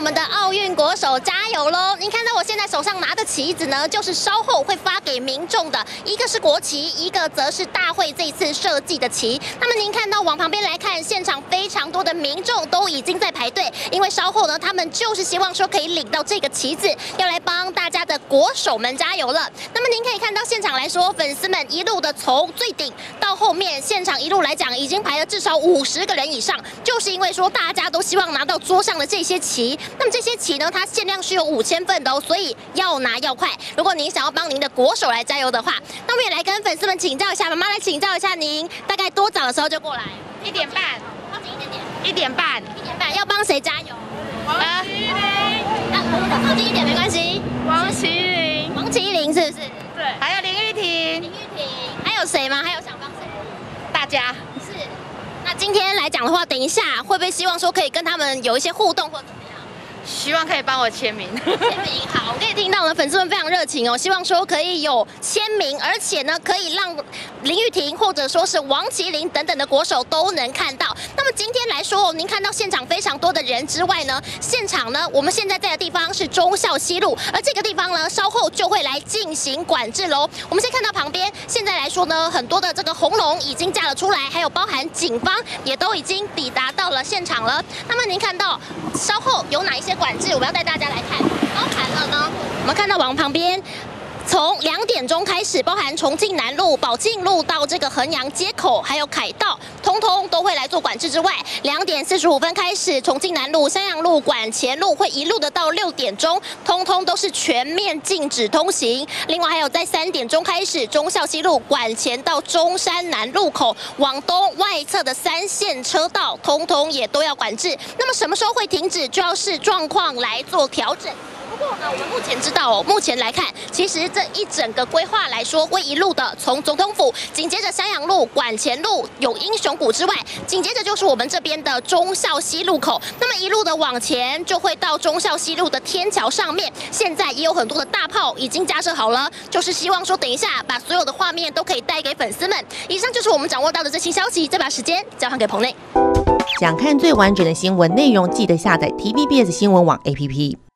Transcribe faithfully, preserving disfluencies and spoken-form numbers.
们的奥运国手加油喽！您看到我现在手上拿的旗子呢，就是稍后会发给民众的，一个是国旗，一个则是大会这一次设计的旗。那么您看到往旁边来看，现场非常多的民众都已经在排队，因为稍后呢，他们就是希望说可以领到这个旗子，要来帮大家的国手们加油了。那么您可以看到现场来说，粉丝们一路的从最顶到后面，现场一路来讲已经排了至少五十个人以上，就是因为说大家都希望拿到桌上的这些旗。那么这些旗呢，它限量是有五千份的哦，所以要拿要快。如果您想要帮您的国手来加油的话，那我们也来跟粉丝们请教一下，妈妈来请教一下您，大概多早的时候就过来？ 一点半， 靠近一点点。 一点半， 一点半要帮谁加油？ 王麒麟， 啊，我们再靠近一点没关系。 王麒麟， 王麒麟是不是？ 对，还有林玉婷， 林玉婷，还有谁吗？还有想帮谁？ 大家是。那今天来讲的话，等一下会不会希望说可以跟他们有一些互动或怎么样？ 希望可以帮我签名。 签名好，我可以听到呢，粉丝们非常热情哦，希望说可以有签名，而且呢可以让林玉婷或者说是王麒麟等等的国手都能看到。那么今天来说，您看到现场非常多的人之外呢，现场呢我们现在在的地方是忠孝西路，而这个地方呢稍后就会来进行管制喽。我们先看到旁边，现在来说呢，很多的这个红龙已经架了出来，还有包含警方也都已经抵达到了现场了。那么您看到稍后有哪一些管制，我们要带大家来看，包含了呢，我们看到往旁边。从两点钟开始，包含重庆南路、宝庆路到这个衡阳街口，还有凯道，通通都会来做管制之外，两点四十五分开始，重庆南路、襄阳路、管前路会一路的到六点钟，通通都是全面禁止通行。另外还有在三点钟开始，忠孝西路管前到中山南路口往东外侧的三线车道，通通也都要管制。那么什么时候会停止，就要视状况来做调整。不过呢，我们目前知道哦，目前来看，其实这一整个规划来说，会一路的从总统府，紧接着襄阳路、管前路有英雄谷之外，紧接着就是我们这边的忠孝西路口。那么一路的往前，就会到忠孝西路的天桥上面。现在也有很多的大炮已经架设好了，就是希望说，等一下把所有的画面都可以带给粉丝们。以上就是我们掌握到的最新消息，再把时间交还给棚内。 想看最完整的新闻内容，记得下载 T V B S 新闻网 A P P。